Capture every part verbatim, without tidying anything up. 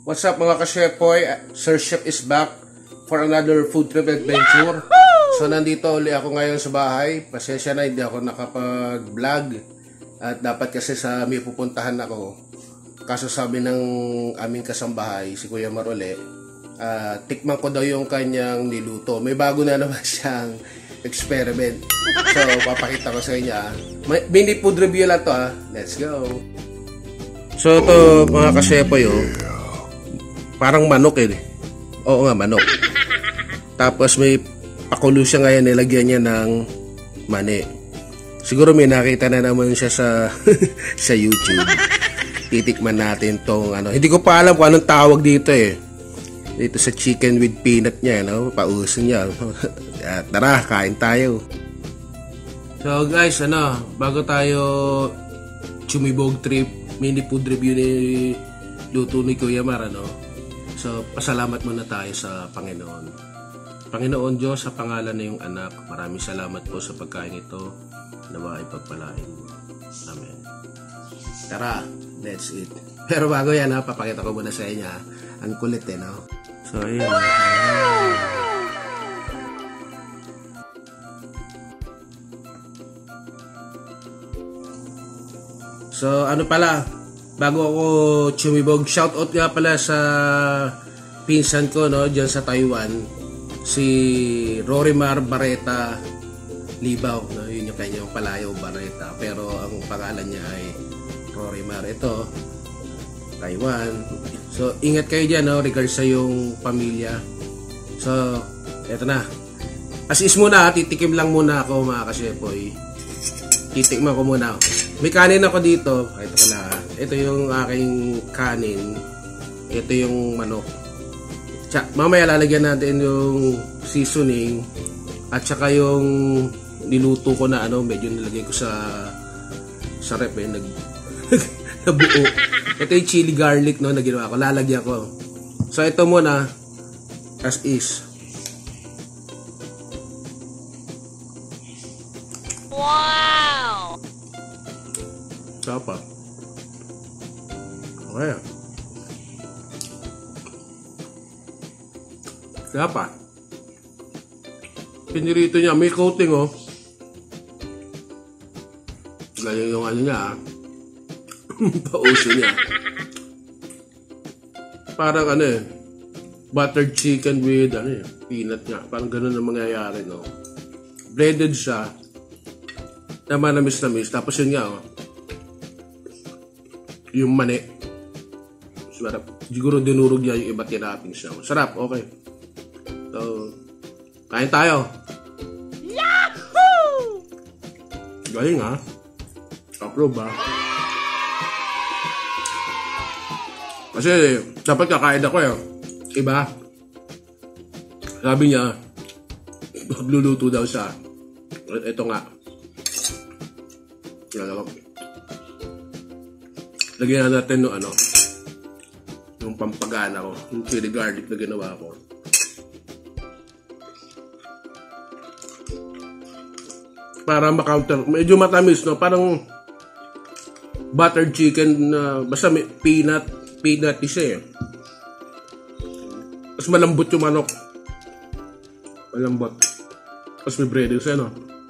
What's up mga ka-Shepoy? Sir Chef is back for another food trip adventure. So nandito ulit ako ngayon sa bahay. Pasensya na hindi ako nakapag-vlog. At dapat kasi sa may pupuntahan ako. Kaso sabi ng aming kasambahay, si Kuya Marole, uh, tikman ko daw yung kanyang niluto. May bago na naman siyang experiment. So papakita ko sa inyo. May, mini food review lang to ha. Let's go. So ito mga ka-Shepoy oh. Parang manok eh. Oo nga, manok. Tapos may pakulo siya ngayon, nilagyan niya ng mani. Siguro may nakita na naman siya sa sa YouTube. Titikman natin tong ano. Hindi ko pa alam kung anong tawag dito eh. Dito sa chicken with peanut niya, no? Pauso niya. Tara, kain tayo. So guys, ano, bago tayo Chumibog trip, mini food review ni luto ni Kuya Mar, ano? So, pasalamat muna tayo sa Panginoon. Panginoon Diyos, sa pangalan na yung anak, maraming salamat po sa pagkain ito. Nawa ay pagpalain mo. Amen. Tara, let's eat. Pero bago yan ha, papakita ko muna sa inyo ha. Ang kulit eh, no? So, ayun. So, ano pala? Bago ako Chumibog, shoutout nga pala sa pinsan ko no, dyan sa Taiwan, si Rorimar Barreta Libaw, no? Yun yung kanyang palayaw Barreta, pero ang pangalan niya ay Rorimar. Ito, Taiwan. So, ingat kayo dyan, no? Regards sa yung pamilya. So, eto na. As is muna, titikim lang muna ako mga ka-Shepoy. Titikman ko muna. May kanin ako dito. Ito pala. Ito yung aking kanin. Ito yung manok. Tsa, mamaya lalagyan natin yung seasoning. At saka yung niluto ko na ano. Medyo nilagay ko sa sa rep eh. Nag, nabuo. Ito yung chili garlic no, na ginawa ko. Lalagyan ko. So ito muna. As is. Wow! Sapa. Okay. Sapa. Pinirito niya. May coating oh. Ganyan yung ano niya ah. Pauso niya. Parang ano eh. Buttered chicken with ano eh. Peanut nga. Parang ganun ang mangyayari no. Breaded siya. Tama na miss na miss. Tapos yun nga oh. Yung mani. Sarap. Siguro dinurog niya yung iba tinaping siya. Sarap, okay. So, kain tayo. Yahoo! Galing ha. Approve ha. Kasi dapat kakain ako eh. Iba. Sabi niya, magluluto daw siya. Ito nga. Ito nga. Lagyan natin no ano yung pampagana ko, yung chili garlic na ginawa ko. Para ma-counter, medyo matamis no, parang buttered chicken na basta may peanut, peanut isa eh. Tapos malambot yung manok. Malambot. Tapos may breading siya no.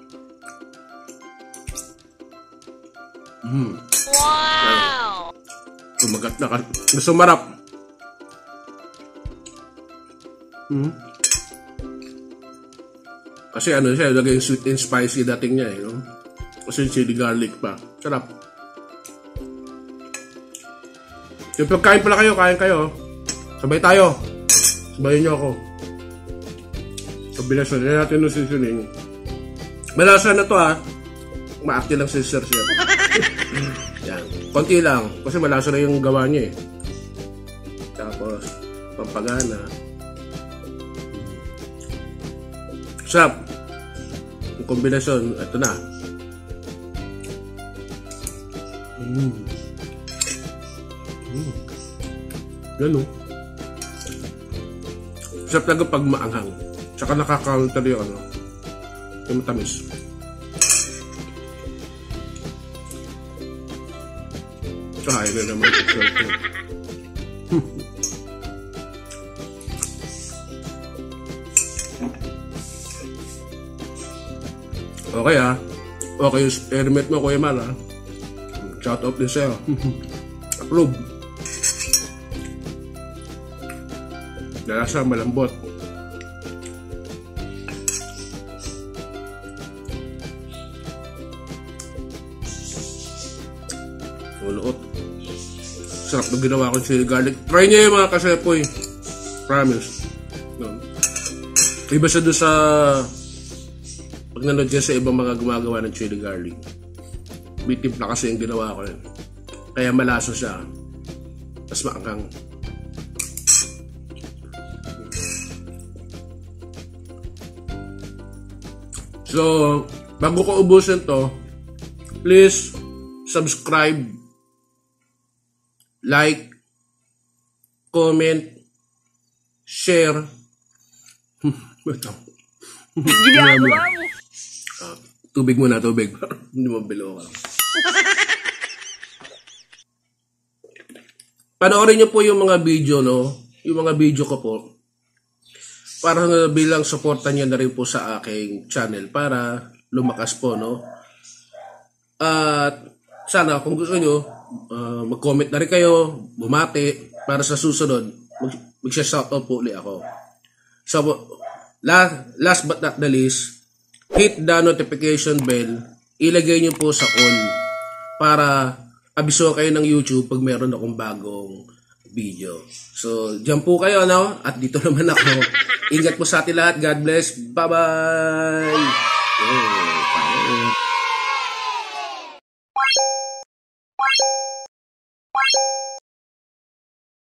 Mm. Wow! Tumagat na ka. Sumarap. Hmm. Kasi ano siya, lagay yung sweet and spicy dating niya eh. No? Kasi chili garlic pa. Sarap. Yung pagkain pala kayo, kain kayo. Sabay tayo. Sabayin niyo ako. Kabilasan na natin yung seasoning. Malasa na to ha. Maakti lang si Sir Chef. Yan. Konti lang. Kasi malasa na yung gawa niya eh. Tapos, pampagana. Sarap. Yung kombinasyon, ito na. Mm. Mm. Yan o. Sarap talaga pag maanghang. Tsaka nakaka-counter yung ano. Yung matamis. Kaya na naman. Okay ah. Okay yung experiment mo, Kuya Mal ah. Shout out din sa'yo. Approve. Lasa, malambot. Uluot. Sarap na ginawa ko chili garlic. Try niyo yung mga kasepoy. Promise. No. Iba siya doon sa pag nanood ka sa ibang mga gumagawa ng chili garlic. May timpla kasi yung ginawa ko yun. Kaya malaso siya. Tapos maanghang. So, bago ko ubusin to, please subscribe, like, comment, share. Ito. Ginagawa mo. Uh, tubig muna, tubig. Hindi mo bilo ka. Panoorin niyo po yung mga video, no? Yung mga video ko po. Para bilang suporta niyo na rin po sa aking channel para lumakas po, no? At sana kung gusto niyo, uh, mag-comment na rin kayo, bumati, para sa susunod, mag- mag-shoutout po ulit ako. So, last, last but not the least, hit the notification bell, ilagay niyo po sa on para abiso kayo ng YouTube pag meron akong bagong video. So, dyan po kayo, no? At dito naman ako. Ingat po sa atin lahat. God bless. Bye-bye!